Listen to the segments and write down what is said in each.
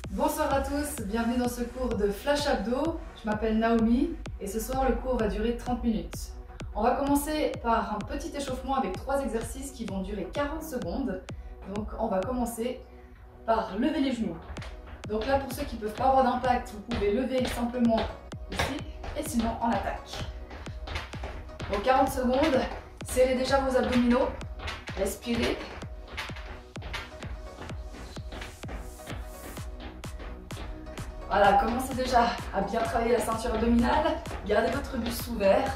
Bonsoir à tous, bienvenue dans ce cours de Flash Abdos. Je m'appelle Naomi et ce soir le cours va durer 30 minutes. On va commencer par un petit échauffement avec 3 exercices qui vont durer 40 secondes. Donc on va commencer par lever les genoux. Donc là pour ceux qui ne peuvent pas avoir d'impact, vous pouvez lever simplement ici et sinon en attaque. Donc 40 secondes, serrez déjà vos abdominaux, respirez. Voilà, commencez déjà à bien travailler la ceinture abdominale, gardez votre buste ouvert.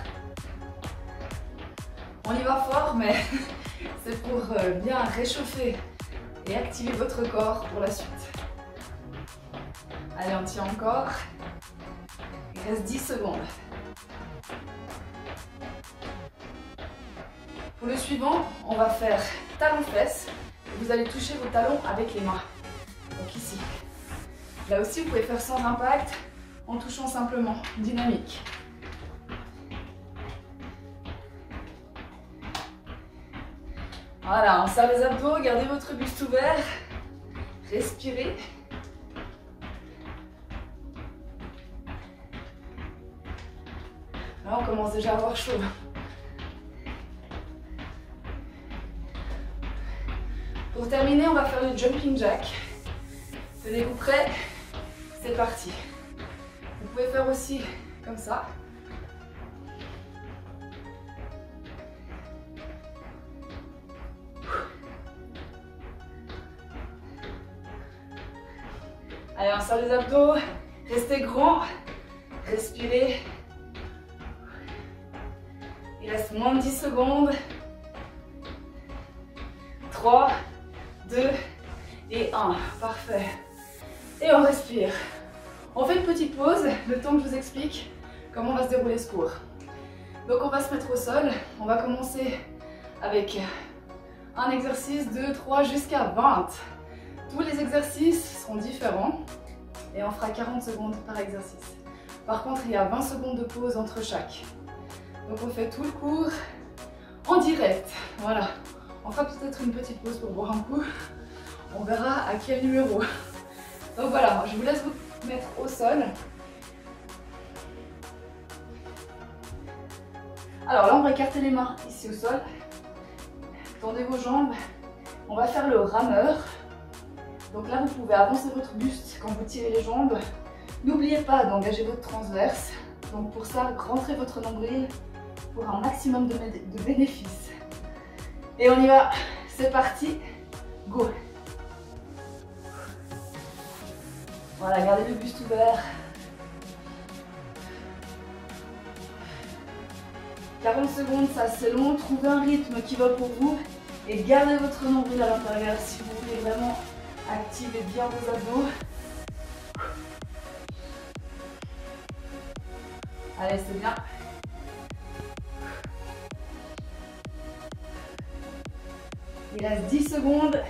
On y va fort, mais c'est pour bien réchauffer et activer votre corps pour la suite. Allez, on tient encore. Il reste 10 secondes. Pour le suivant, on va faire talon-fesse. Vous allez toucher vos talons avec les mains. Donc ici. Là aussi, vous pouvez faire sans impact, en touchant simplement, dynamique. Voilà, on serre les abdos, gardez votre buste ouvert, respirez. Là, on commence déjà à avoir chaud. Pour terminer, on va faire le jumping jack. Tenez-vous prêts? C'est parti. Vous pouvez faire aussi comme ça. Allez, on serre les abdos. Restez grand. Respirez. Il reste moins de 10 secondes. 3, 2 et 1. Parfait. Et on respire. On fait une petite pause, le temps que je vous explique comment va se dérouler ce cours. Donc on va se mettre au sol. On va commencer avec un exercice, 2, 3, jusqu'à 20. Tous les exercices seront différents et on fera 40 secondes par exercice. Par contre, il y a 20 secondes de pause entre chaque. Donc on fait tout le cours en direct. Voilà. On fera peut-être une petite pause pour boire un coup. On verra à quel numéro. Donc voilà, je vous laisse vous mettre au sol. Alors là, on va écarter les mains ici au sol. Tendez vos jambes. On va faire le rameur. Donc là, vous pouvez avancer votre buste quand vous tirez les jambes. N'oubliez pas d'engager votre transverse. Donc pour ça, rentrez votre nombril pour un maximum de bénéfices. Et on y va. C'est parti. Go! Voilà, gardez le buste ouvert. 40 secondes, ça c'est long. Trouvez un rythme qui va pour vous. Et gardez votre nombril à l'intérieur si vous voulez vraiment activer bien vos abdos. Allez, c'est bien. Il reste 10 secondes.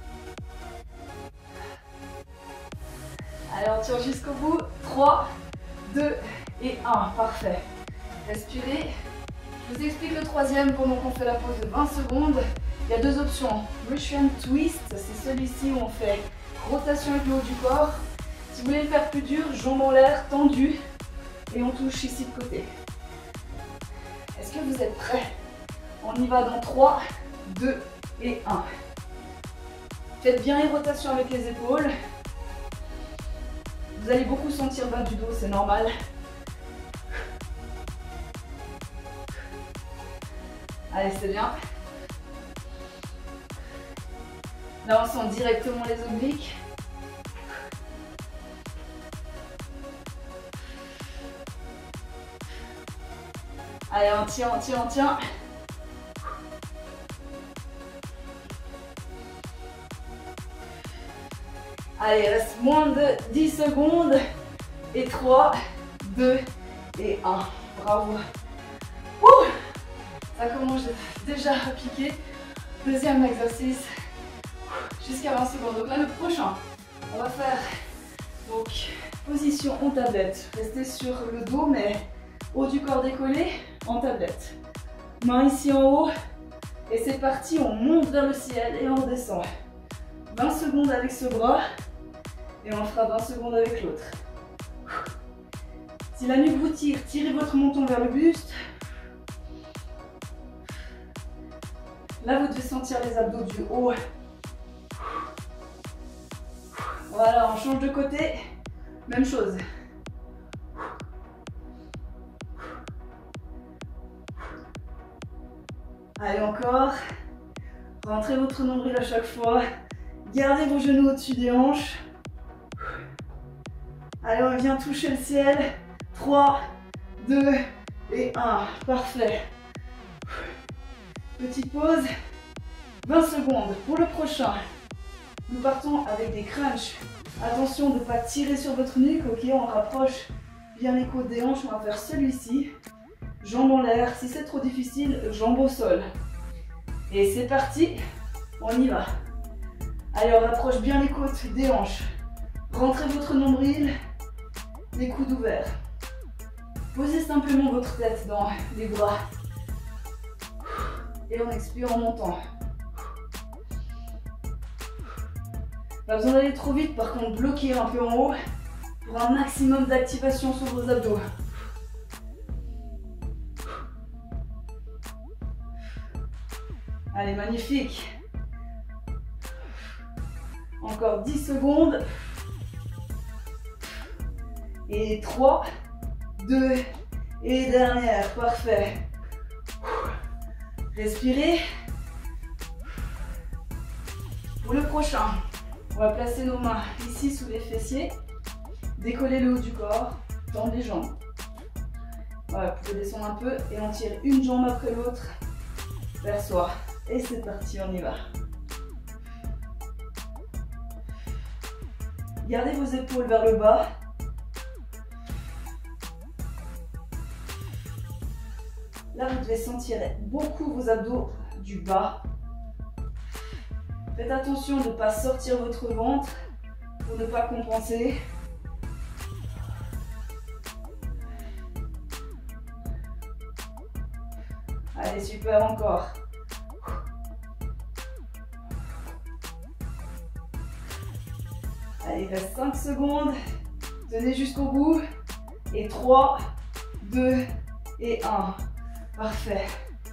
Allez, on tire jusqu'au bout. 3, 2 et 1. Parfait. Respirez. Je vous explique le troisième pendant qu'on fait la pause de 20 secondes. Il y a deux options. Russian Twist, c'est celui-ci où on fait rotation avec le haut du corps. Si vous voulez le faire plus dur, jambes en l'air, tendues. Et on touche ici de côté. Est-ce que vous êtes prêts? On y va dans 3, 2 et 1. Faites bien les rotations avec les épaules. Vous allez beaucoup sentir bas du dos, c'est normal. Allez, c'est bien. Là, on sent directement les obliques. Allez, on tient, on tient, on tient. Allez, il reste moins de 10 secondes. Et 3, 2 et 1. Bravo. Ouh, ça commence déjà à piquer. Deuxième exercice. Jusqu'à 20 secondes. Donc là, le prochain, on va faire donc position en tablette. Restez sur le dos, mais haut du corps décollé en tablette. Main ici en haut. Et c'est parti, on monte vers le ciel et on redescend. 20 secondes avec ce bras. Et on fera 20 secondes avec l'autre. Si la nuque vous tire, tirez votre menton vers le buste. Là, vous devez sentir les abdos du haut. Voilà, on change de côté. Même chose. Allez, encore. Rentrez votre nombril à chaque fois. Gardez vos genoux au-dessus des hanches. Allez, on vient toucher le ciel. 3, 2 et 1. Parfait. Petite pause. 20 secondes. Pour le prochain, nous partons avec des crunchs. Attention de ne pas tirer sur votre nuque. Ok, on rapproche bien les côtes des hanches. On va faire celui-ci. Jambes en l'air. Si c'est trop difficile, jambes au sol. Et c'est parti. On y va. Allez, on rapproche bien les côtes des hanches. Rentrez votre nombril. Les coudes ouverts. Posez simplement votre tête dans les bras. Et on expire en montant. Pas besoin d'aller trop vite, par contre, bloquez un peu en haut pour un maximum d'activation sur vos abdos. Allez, magnifique. Encore 10 secondes. Et 3, 2 et dernière. Parfait. Respirez. Pour le prochain, on va placer nos mains ici sous les fessiers. Décoller le haut du corps. Tendre les jambes. Voilà, vous pouvez descendre un peu et on tire une jambe après l'autre vers soi. Et c'est parti, on y va. Gardez vos épaules vers le bas. Là, vous devez sentir beaucoup vos abdos du bas. Faites attention de ne pas sortir votre ventre pour ne pas compenser. Allez, super, encore. Allez, il reste 5 secondes. Tenez jusqu'au bout. Et 3, 2 et 1. Parfait.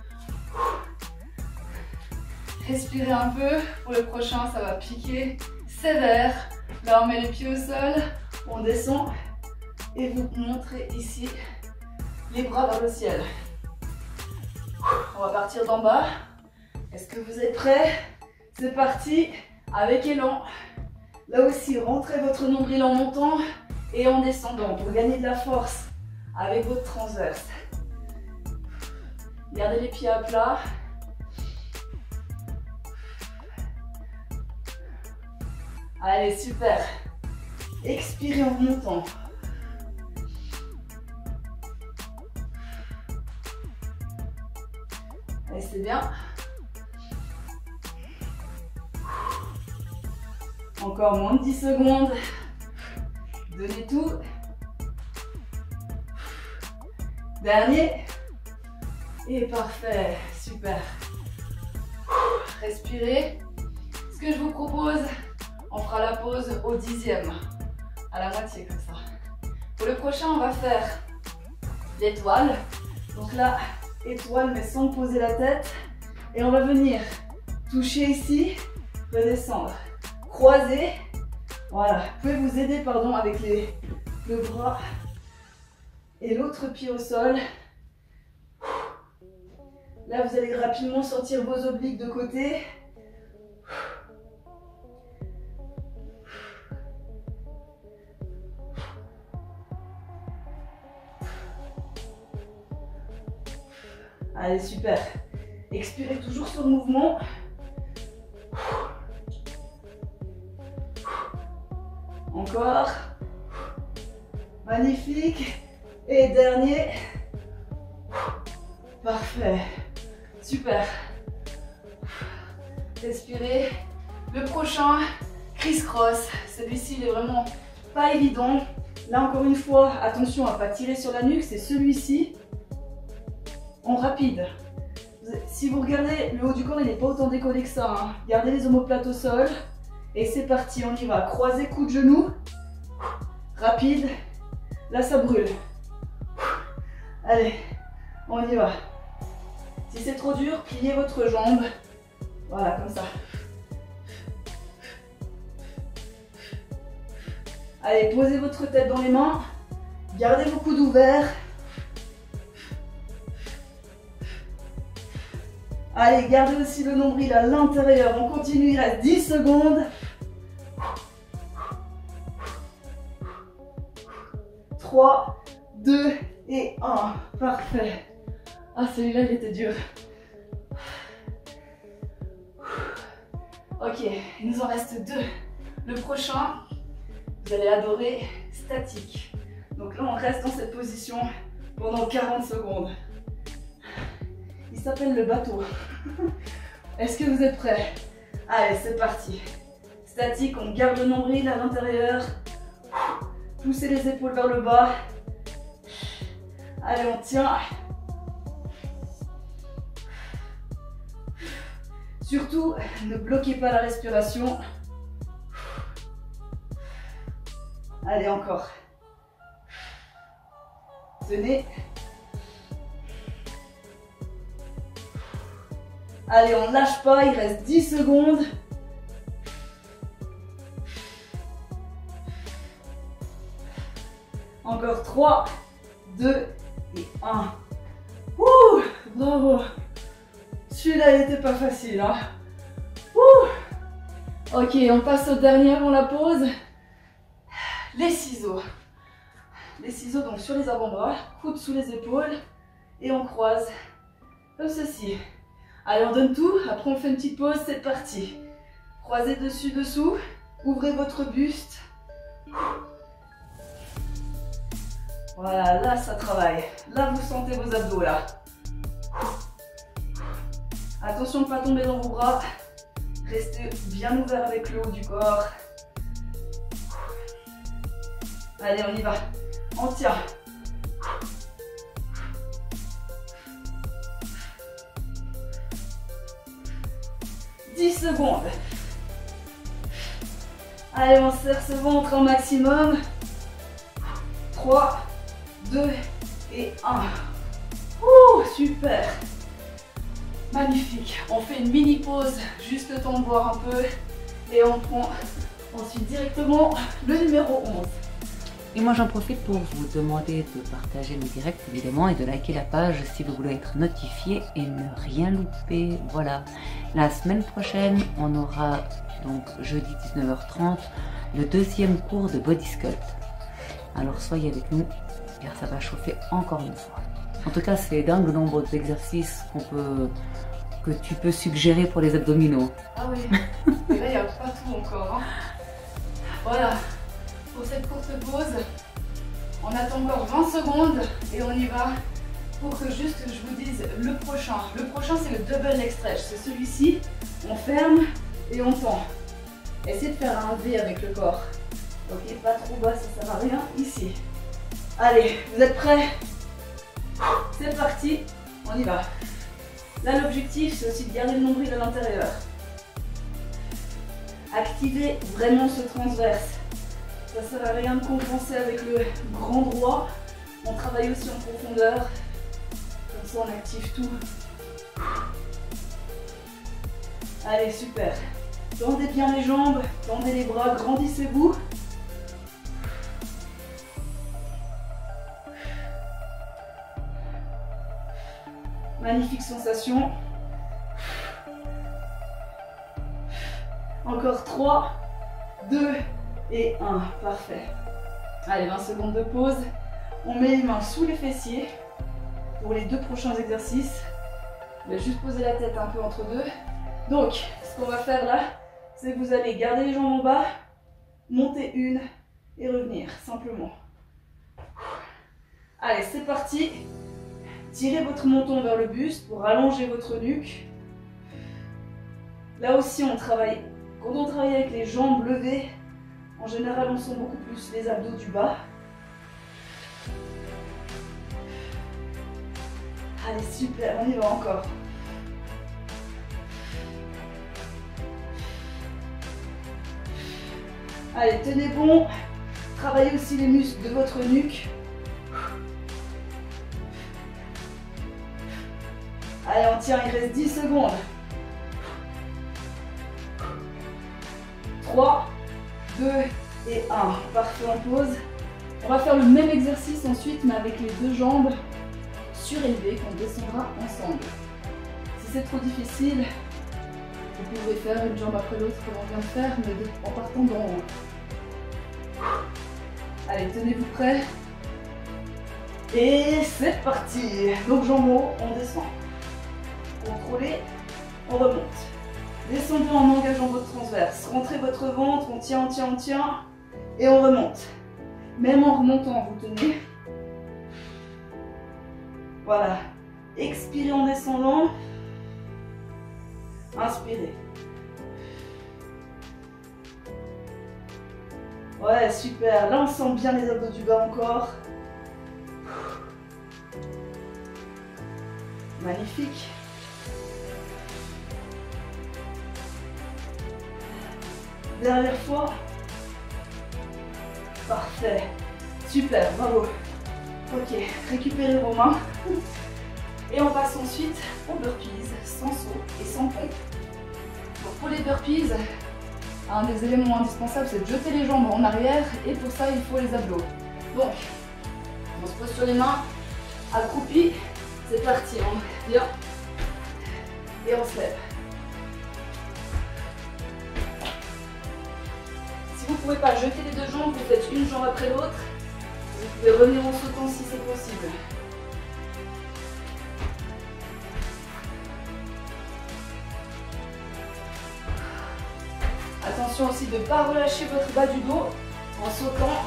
Respirez un peu. Pour le prochain, ça va piquer sévère. Là, on met les pieds au sol. On descend. Et vous montrez ici les bras vers le ciel. On va partir d'en bas. Est-ce que vous êtes prêts? C'est parti. Avec élan. Là aussi, rentrez votre nombril en montant et en descendant pour gagner de la force avec votre transverse. Gardez les pieds à plat. Allez, super. Expirez en montant. Allez, c'est bien. Encore moins de 10 secondes. Donnez tout. Dernier. Et parfait. Super. Respirez. Ce que je vous propose, on fera la pause au 10e. À la moitié comme ça. Pour le prochain, on va faire l'étoile. Donc là, étoile mais sans poser la tête. Et on va venir toucher ici, redescendre. Croisez. Voilà, vous pouvez vous aider avec le bras et l'autre pied au sol. Là, vous allez rapidement sortir vos obliques de côté. Allez, super. Expirez toujours sur le mouvement. Encore. Magnifique. Et dernier. Parfait. Super. Respirez. Le prochain, criss-cross. Celui-ci, il est vraiment pas évident. Là, encore une fois, attention à ne pas tirer sur la nuque. C'est celui-ci. En rapide. Si vous regardez, le haut du corps, il n'est pas autant décollé que ça. Hein. Gardez les omoplates au sol. Et c'est parti, on y va. Croisez coude de genou. Rapide. Là, ça brûle. Allez, on y va. Si c'est trop dur, pliez votre jambe. Voilà, comme ça. Allez, posez votre tête dans les mains. Gardez vos coudes ouverts. Allez, gardez aussi le nombril à l'intérieur. On continue, il reste 10 secondes. 3, 2 et 1. Parfait. Ah, celui-là, il était dur. Ok, il nous en reste 2. Le prochain, vous allez adorer, statique. Donc là, on reste dans cette position pendant 40 secondes. Il s'appelle le bateau. Est-ce que vous êtes prêts? Allez, c'est parti. Statique, on garde le nombril à l'intérieur. Poussez les épaules vers le bas. Allez, on tient. Surtout, ne bloquez pas la respiration. Allez, encore. Tenez. Allez, on ne lâche pas, il reste 10 secondes. Encore 3, 2 et 1. Ouh, bravo. Celui-là, il n'était pas facile. Hein. Ouh. Ok, on passe au dernier avant la pause. Les ciseaux. Les ciseaux donc sur les avant-bras, coudes sous les épaules et on croise comme ceci. Allez, on donne tout, après on fait une petite pause, c'est parti. Croisez dessus, dessous, ouvrez votre buste. Voilà, là ça travaille. Là vous sentez vos abdos là. Attention de ne pas tomber dans vos bras. Restez bien ouvert avec le haut du corps. Allez, on y va. On tient. « 10 secondes. Allez, on serre ce ventre au maximum. 3, 2 et 1. Ouh, super. Magnifique. On fait une mini pause, juste le temps de boire un peu. Et on prend ensuite directement le numéro 11. Et moi j'en profite pour vous demander de partager mes directs évidemment et de liker la page si vous voulez être notifié et ne rien louper. Voilà, la semaine prochaine on aura donc jeudi 19h30 le deuxième cours de Body Sculpt. Alors soyez avec nous car ça va chauffer encore une fois. En tout cas c'est dingue le nombre d'exercices que tu peux suggérer pour les abdominaux. Ah oui, mais là il n'y a pas tout encore. Hein. Voilà. Pour cette courte pause, on attend encore 20 secondes et on y va pour que juste je vous dise le prochain. Le prochain c'est le double leg stretch, c'est celui-ci, on ferme et on tend. Essayez de faire un V avec le corps. Ok, pas trop bas, ça sert à rien. Ici. Allez, vous êtes prêts? C'est parti, on y va. Là l'objectif c'est aussi de garder le nombril à l'intérieur. Activez vraiment ce transverse. Ça ne sert à rien de compenser avec le grand droit. On travaille aussi en profondeur. Comme ça, on active tout. Allez, super. Tendez bien les jambes, tendez les bras, grandissez-vous. Magnifique sensation. Encore 3, 2 et 1. Parfait. Allez, 20 secondes de pause. On met les mains sous les fessiers pour les 2 prochains exercices. On va juste poser la tête un peu entre deux. Donc, ce qu'on va faire là, c'est que vous allez garder les jambes en bas, monter une et revenir, simplement. Allez, c'est parti. Tirez votre menton vers le buste pour allonger votre nuque. Là aussi, on travaille. Quand on travaille avec les jambes levées, en général, on sent beaucoup plus les abdos du bas. Allez, super, on y va encore. Allez, tenez bon. Travaillez aussi les muscles de votre nuque. Allez, on tient, il reste 10 secondes. 3, 2 et 1. Parfait, on pose. On va faire le même exercice ensuite, mais avec les deux jambes surélevées qu'on descendra ensemble. Si c'est trop difficile, vous pouvez faire une jambe après l'autre comme on vient de faire, mais en partant d'en haut. Allez, tenez-vous prêts. Et c'est parti. Donc jambes haut, on descend. Contrôlez, on remonte. Descendez en engageant votre transverse. Rentrez votre ventre, on tient, on tient, on tient. Et on remonte. Même en remontant, vous tenez. Voilà. Expirez en descendant. Inspirez. Ouais, super. Là, on sent bien les abdos du bas encore. Magnifique. Dernière fois. Parfait. Super, bravo. Ok, récupérez vos mains. Et on passe ensuite aux burpees, sans saut et sans pompe. Donc pour les burpees, un des éléments indispensables, c'est de jeter les jambes en arrière. Et pour ça, il faut les abdos. Donc, on se pose sur les mains, accroupi. C'est parti, on vient. Et on se lève. Si vous ne pouvez pas jeter les deux jambes, vous faites une jambe après l'autre. Vous pouvez revenir en sautant si c'est possible. Attention aussi de ne pas relâcher votre bas du dos en sautant.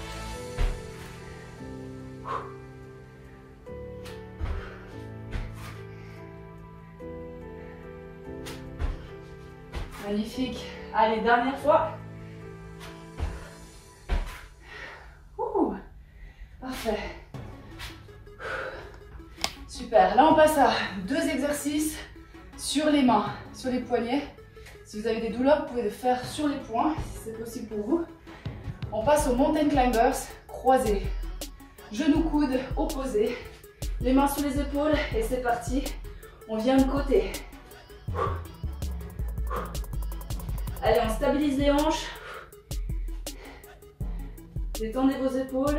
Magnifique. Allez, dernière fois. Parfait. Super. Là, on passe à deux exercices sur les mains, sur les poignets. Si vous avez des douleurs, vous pouvez le faire sur les poings, si c'est possible pour vous. On passe aux mountain climbers croisés. Genoux, coudes opposés. Les mains sur les épaules et c'est parti. On vient de côté. Allez, on stabilise les hanches. Détendez vos épaules.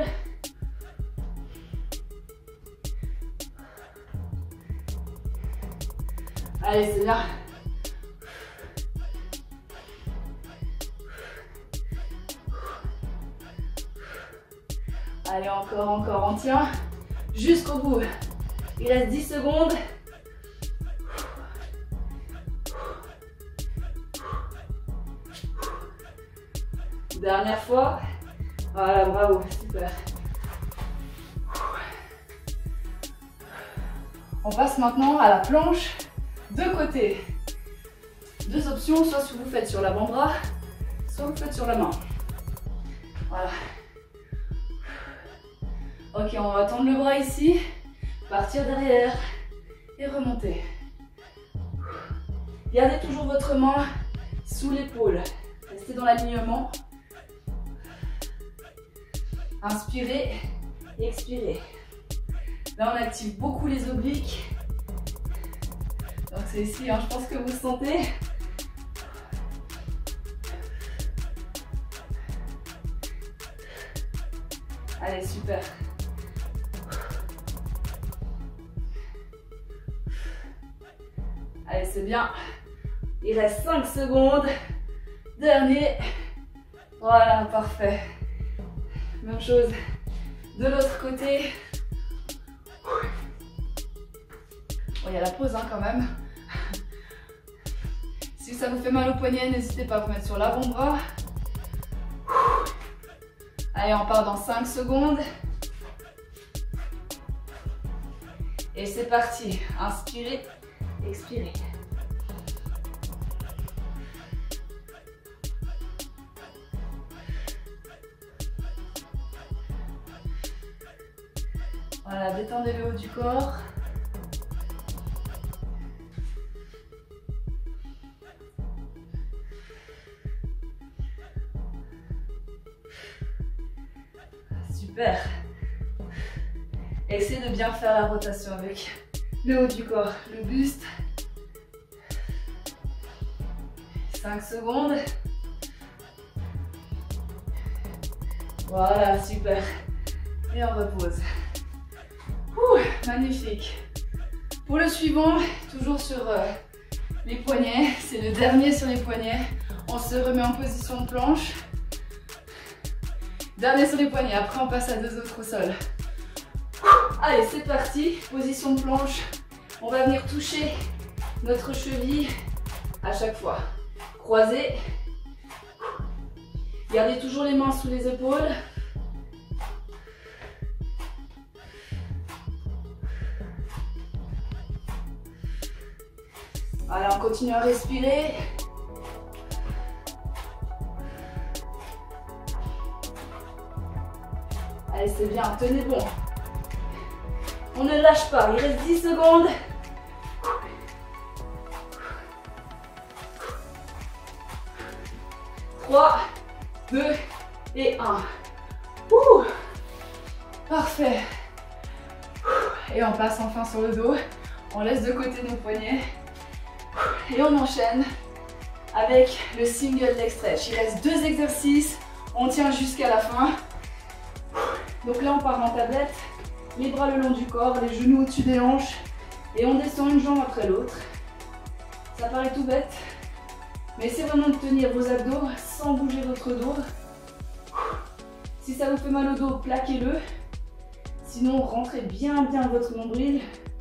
Allez, c'est bien. Allez, encore, on tient jusqu'au bout. Il reste 10 secondes. Dernière fois. Voilà, bravo, super. On passe maintenant à la planche de côté. Deux options, soit vous faites sur l'avant-bras, soit vous faites sur la main. Voilà. Ok, on va tendre le bras ici, partir derrière et remonter. Gardez toujours votre main sous l'épaule. Restez dans l'alignement. Inspirez et expirez. Là, on active beaucoup les obliques. Donc c'est ici, hein, je pense que vous sentez. Allez, super. Allez, c'est bien. Il reste 5 secondes. Dernier. Voilà, parfait. Même chose de l'autre côté. Bon, il y a la pause hein, quand même. Si ça vous fait mal au poignet, n'hésitez pas à vous mettre sur l'avant-bras. Allez, on part dans 5 secondes. Et c'est parti. Inspirez, expirez. Voilà, détendez le haut du corps. Super. Essayez de bien faire la rotation avec le haut du corps, le buste. 5 secondes. Voilà, super. Et on repose. Ouh, magnifique. Pour le suivant, toujours sur les poignets, c'est le dernier sur les poignets. On se remet en position de planche. Dernier sur les poignets, après on passe à 2 autres au sol. Allez, c'est parti, position de planche. On va venir toucher notre cheville à chaque fois. Croisez. Gardez toujours les mains sous les épaules. Voilà, on continue à respirer. Allez, c'est bien, tenez bon. On ne lâche pas, il reste 10 secondes. Trois, 2 et 1. Parfait. Et on passe enfin sur le dos. On laisse de côté nos poignets. Et on enchaîne avec le single leg stretch. Il reste 2 exercices. On tient jusqu'à la fin. Donc là, on part en tablette. Les bras le long du corps, les genoux au-dessus des hanches. Et on descend une jambe après l'autre. Ça paraît tout bête. Mais c'est vraiment de tenir vos abdos sans bouger votre dos. Si ça vous fait mal au dos, plaquez-le. Sinon, rentrez bien votre nombril.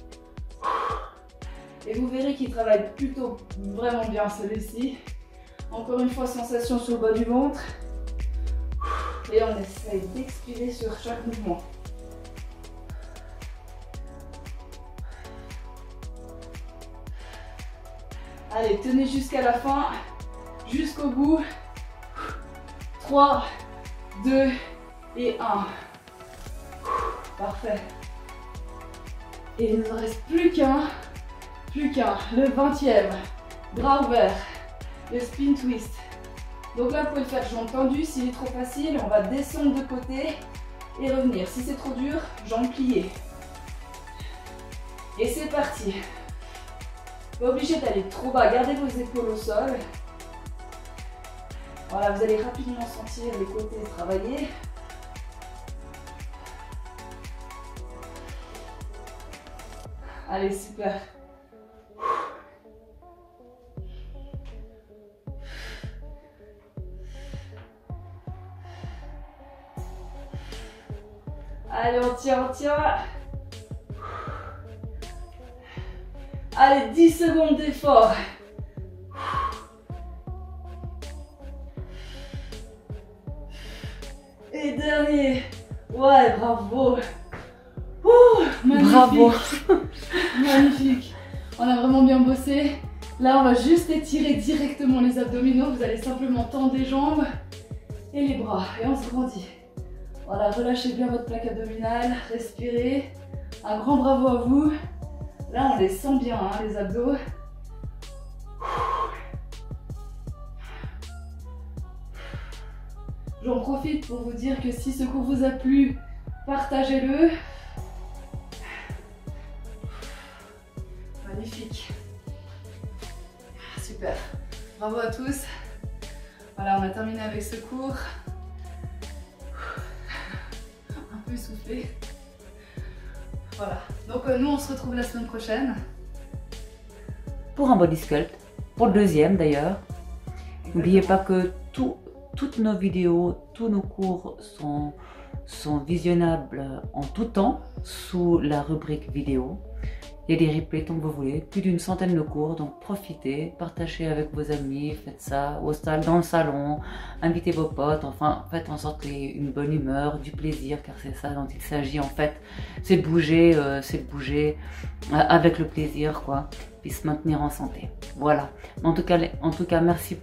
Et vous verrez qu'il travaille plutôt vraiment bien celui-ci. Encore une fois, sensation sur le bas du ventre. Et on essaye d'expirer sur chaque mouvement. Allez, tenez jusqu'à la fin, jusqu'au bout. 3, 2 et 1. Parfait. Et il ne nous reste plus qu'un, le 20e. Bras ouverts, le spin twist. Donc là, vous pouvez le faire jambes tendues. S'il est trop facile, on va descendre de côté et revenir. Si c'est trop dur, jambes pliées. Et c'est parti. Pas obligé d'aller trop bas, gardez vos épaules au sol. Voilà, vous allez rapidement sentir les côtés travailler. Allez, super. Allez, on tient, on tient. Allez, 10 secondes d'effort. Et dernier. Ouais, bravo. Magnifique. Bravo. Magnifique. On a vraiment bien bossé. Là, on va juste étirer directement les abdominaux. Vous allez simplement tendre les jambes et les bras. Et on se grandit. Voilà, relâchez bien votre plaque abdominale. Respirez. Un grand bravo à vous. Là, on les sent bien, hein, les abdos. J'en profite pour vous dire que si ce cours vous a plu, partagez-le. Magnifique. Super. Bravo à tous. Voilà, on a terminé avec ce cours. Un peu essoufflé. Voilà. Donc nous, on se retrouve la semaine prochaine. Pour un body sculpt. Pour le deuxième d'ailleurs. N'oubliez pas que toutes nos vidéos, tous nos cours sont visionnables en tout temps sous la rubrique vidéo. Il y a des replays tant que vous voulez, plus d'une centaine de cours, donc profitez, partagez avec vos amis, faites ça dans le salon, invitez vos potes, enfin faites en sorte qu'il y ait une bonne humeur, du plaisir, car c'est ça dont il s'agit en fait, c'est de bouger avec le plaisir quoi, puis se maintenir en santé. Voilà, en tout cas merci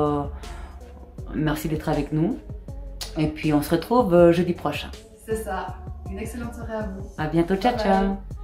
merci d'être avec nous, et puis on se retrouve jeudi prochain. C'est ça, une excellente soirée à vous. À bientôt, ciao ciao.